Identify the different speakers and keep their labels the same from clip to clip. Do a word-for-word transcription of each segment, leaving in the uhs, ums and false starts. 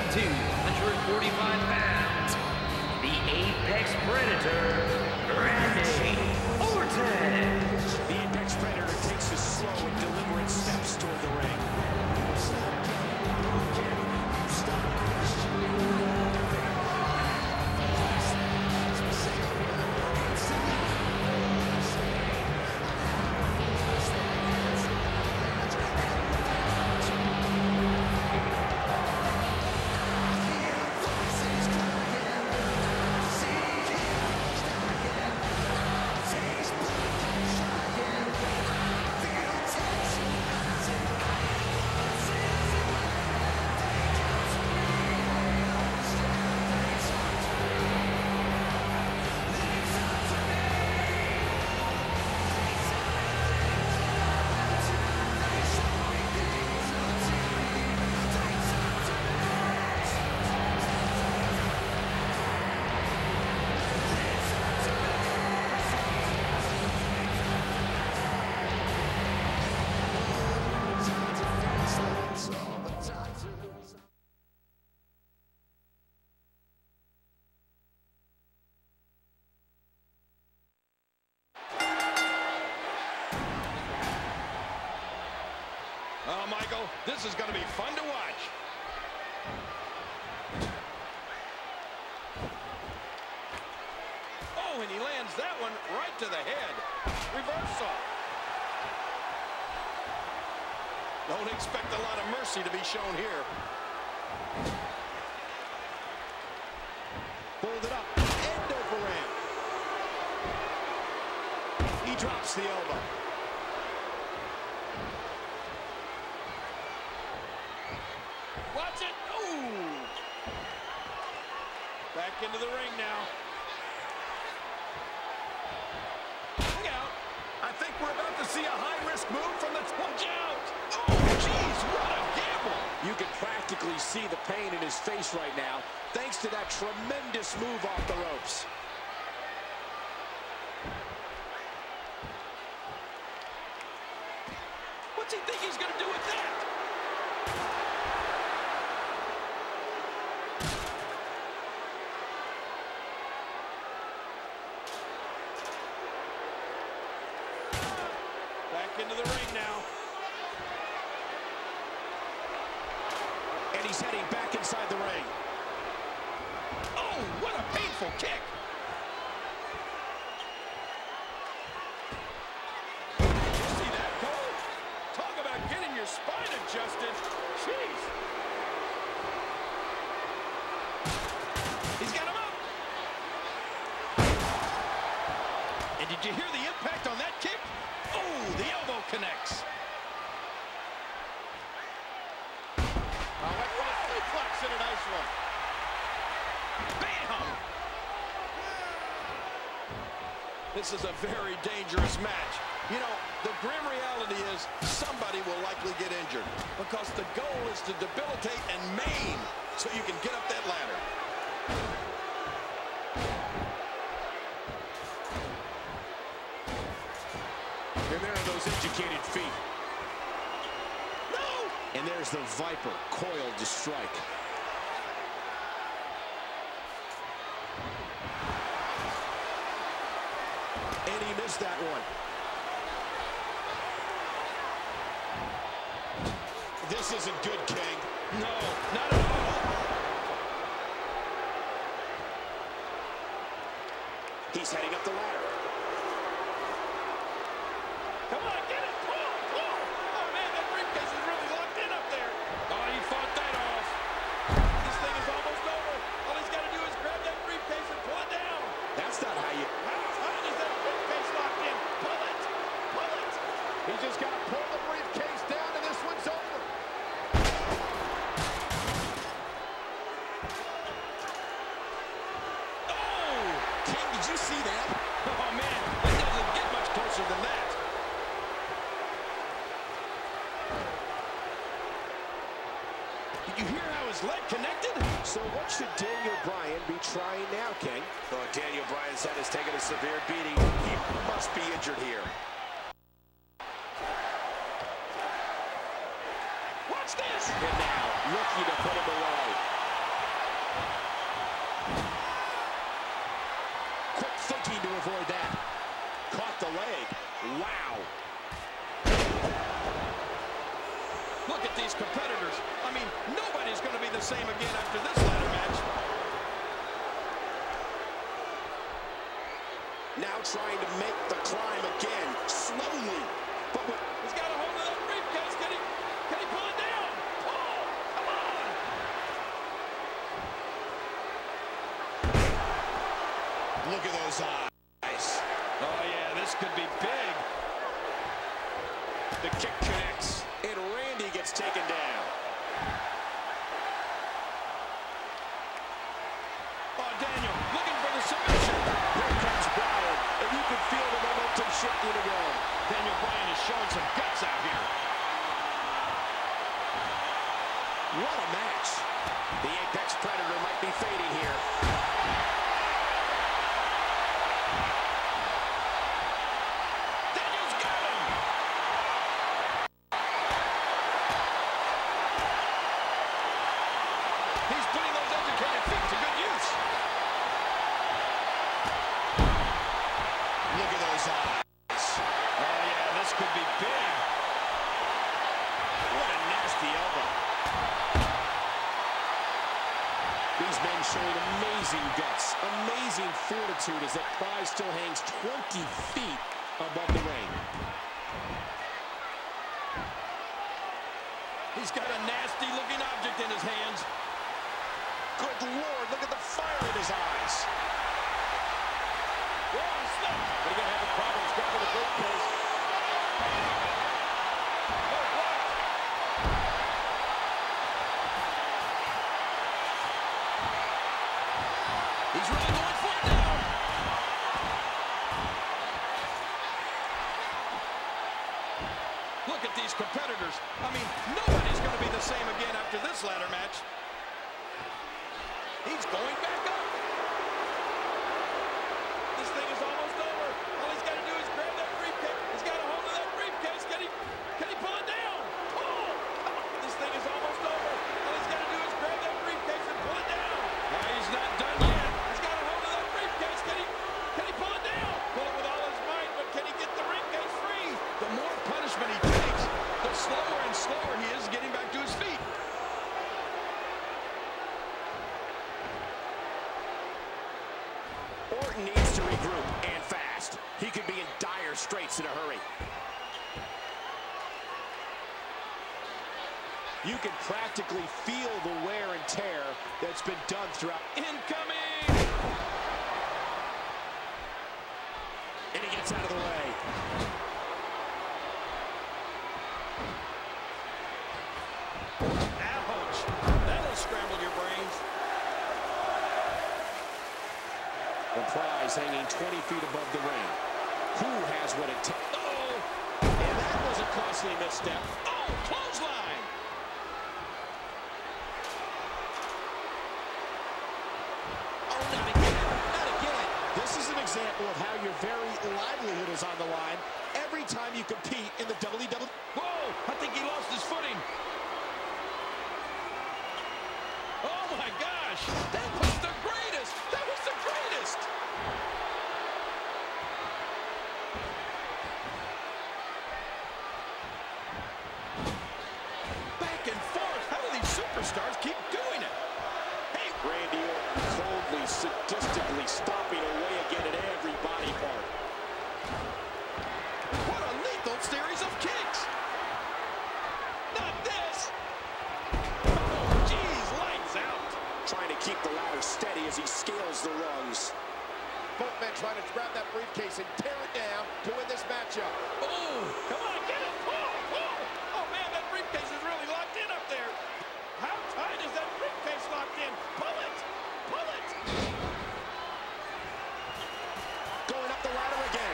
Speaker 1: two hundred forty-five pounds, the Apex Predator, Randy Orton.
Speaker 2: The Apex Predator takes his slow and deliberate steps toward the ring.
Speaker 3: Oh, Michael, this is going to be fun to watch. Oh, and he lands that one right to the head. Reversal. Don't expect a lot of mercy to be shown here. Pulled it up. End over ramp. He drops the elbow. Watch it. Ooh. Back into the ring now. Look out. I think we're about to see a high-risk move from the... Watch out. Oh, jeez, what a gamble.
Speaker 2: You can practically see the pain in his face right now, thanks to that tremendous move off the ropes.
Speaker 3: What's he think he's going to do with that? Back into the ring now.
Speaker 2: And he's heading back inside the ring.
Speaker 3: Oh, what a painful kick. Did you see that, Cole? Talk about getting your spine adjusted. Jeez. He's got him up. And did you hear the impact on that kick? Oh, the elbow connects. Oh, what a suplex and a nice one. Bam! This is a very dangerous match. You know, the grim reality is somebody will likely get injured because the goal is to debilitate and maim so you can get up that ladder.
Speaker 2: And there are those educated feet.
Speaker 3: No!
Speaker 2: And there's the Viper coiled to strike. And he missed that one. This isn't good, King.
Speaker 3: No, not at all.
Speaker 2: He's heading up the ladder.
Speaker 3: Come on, get it! Pull! Pull! Oh, man, that briefcase is really locked in up there. Oh, he fought that off. This thing is almost over. All he's got to do is grab that briefcase and pull it down.
Speaker 2: That's not how you...
Speaker 3: How, how is that briefcase locked in? Pull it! Pull it!
Speaker 2: He just got to pull the briefcase down and this one's over.
Speaker 3: Oh! King, did you see that? Oh, man, it doesn't get much closer than that. Did you hear how his leg connected?
Speaker 2: So what should Daniel Bryan be trying now, King? Oh, Daniel Bryan's head has taken a severe beating. He must be injured here.
Speaker 3: Watch this!
Speaker 2: And now, looking to put him away. the leg. Wow.
Speaker 3: Look at these competitors. I mean, nobody's going to be the same again after this ladder match.
Speaker 2: Now trying to make the climb again, slowly. But
Speaker 3: he's got a hold of that briefcase. Can he, can he pull it down? Oh, come on.
Speaker 2: Look at those eyes.
Speaker 3: Oh, yeah, this could be big.
Speaker 2: The kick connects, and Randy gets taken down.
Speaker 3: Oh, Daniel, looking for the submission.
Speaker 2: Here comes Bryan, and you can feel the momentum shifting again.
Speaker 3: Daniel Bryan is showing some guts out here.
Speaker 2: What a match. The Apex Predator might be fading here.
Speaker 3: Daniel's got him. He's putting those educated feet to good use.
Speaker 2: Look at those eyes.
Speaker 3: Oh, yeah, this could be big.
Speaker 2: What a nasty elbow. These men showing amazing guts, amazing fortitude as that prize still hangs twenty feet above the ring.
Speaker 3: He's got a nasty-looking object in his hands.
Speaker 2: Good Lord, look at the fire in his eyes.
Speaker 3: Whoa, he slipped. But he's going to have a problem grabbing the briefcase. Oh, what? He's really going for it now. Look at these competitors. I mean, nobody's going to be the same again after this ladder match. He's going back up. This thing is almost over. All he's got to do is grab that briefcase. He's got a hold of that briefcase. Can he, can he pull it down? Pull! This thing is almost over. All he's got to do is grab that briefcase and pull it down. No, he's not done yet. He's got a hold of that briefcase. Can he, can he pull it down? Pull it with all his might, but can he get the briefcase free? The more punishment he takes, the slower and slower he is getting back to his feet.
Speaker 2: Orton needs to regroup, and fast. He could be in dire straits in a hurry. You can practically feel the wear and tear that's been done throughout.
Speaker 3: Incoming!
Speaker 2: And he gets out of the way.
Speaker 3: Ouch! That'll scramble your brains.
Speaker 2: The prize hanging twenty feet above the ring. Who has what it takes?
Speaker 3: Uh-oh!
Speaker 2: And that was a costly misstep.
Speaker 3: Oh, clothesline!
Speaker 2: Oh, not again. Not again. This is an example of how your very livelihood is on the line every time you compete in the W W E.
Speaker 3: Whoa! I think he lost his footing. Oh, my gosh! That was the greatest! That was the greatest! Back and forth. How do these superstars keep doing it? Hey,
Speaker 2: Randy Orton coldly, sadistically stomping away again at every body part.
Speaker 3: what a lethal series of kicks! Not this! Oh, geez, lights out!
Speaker 2: Trying to keep the ladder steady as he scales the rungs.
Speaker 3: Both men trying to grab that briefcase and tear it down to win this matchup. Oh, come on, get it! Pull, pull! Oh, man, that briefcase is really locked in up there. How tight is that briefcase locked in? Pull it! Pull it!
Speaker 2: Going up the ladder again.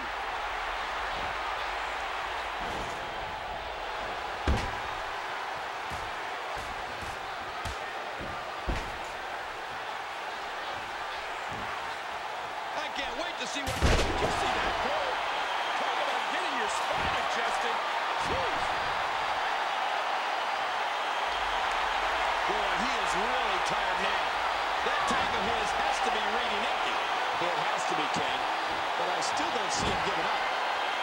Speaker 3: I can't wait to see what... Did you see that pull? Talk about getting your spine adjusted. Jeez. Boy, he is really tired now. That tank of his has to be reading empty.
Speaker 2: It has to be, Ken, but I still don't see him giving up.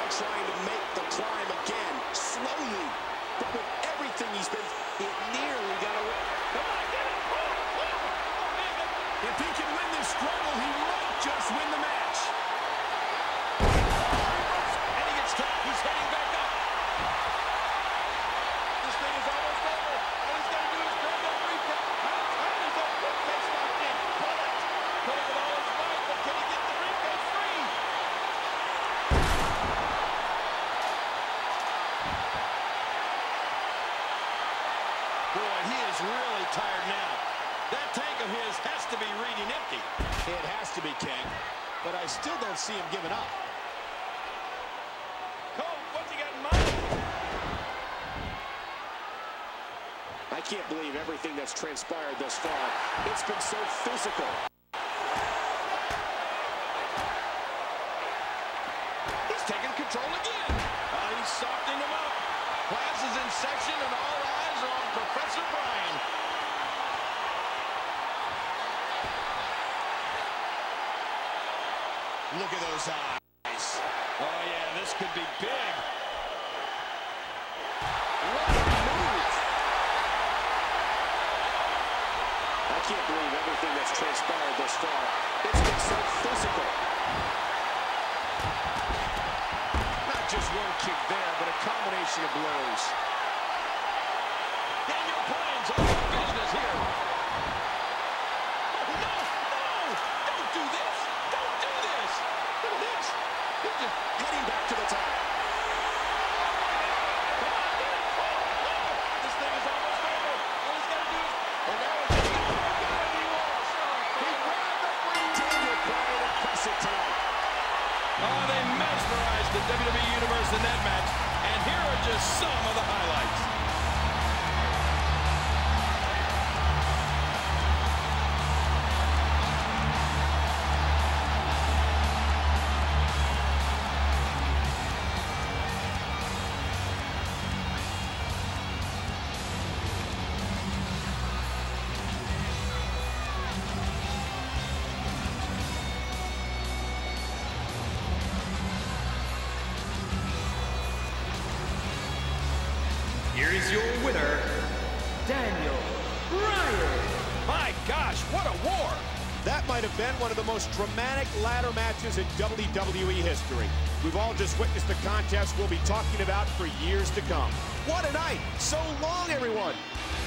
Speaker 2: now trying to make the climb again, slowly, but with everything he's been, it nearly got away. Come on, get it! Oh, oh, oh, man. If he can win this struggle, he might just win the match. And he gets trapped. He's heading back up. This thing is almost over. All he's got to do is grab that briefcase. How tight is that briefcase locked in? Pull it. Pull it with all his might, but can he get the briefcase free? Boy, he is really tired now. That tank of his has to be reading empty. It has to be, King. But I still don't see him giving up. Cole, what's he got in mind? I can't believe everything that's transpired thus far. It's been so physical. He's taking control again. Uh, he's softening him up. Class is in session and all eyes are on Professor Bryan. Look at those eyes. Oh, yeah, this could be big. What a move. I can't believe everything that's transpired thus far. It's been so physical. Not just one kick there, but a combination of blows. Daniel Bryan's all in business here. Oh, no, no, don't do this. Don't do this. Look at this. He's just heading back to the top. Come on, get it. Oh, oh. This thing is almost over. All he's got to do is... And now it's... Oh, God, he lost. He grabbed the free. Daniel Bryan impressive tonight.
Speaker 3: Oh, they mesmerized the W W E Universe in that match. And here are just some of the highlights.
Speaker 1: Here is your winner, Daniel Bryan.
Speaker 3: My gosh, what a war!
Speaker 2: That might have been one of the most dramatic ladder matches in W W E history. We've all just witnessed the contest we'll be talking about for years to come. What a night! So long, everyone!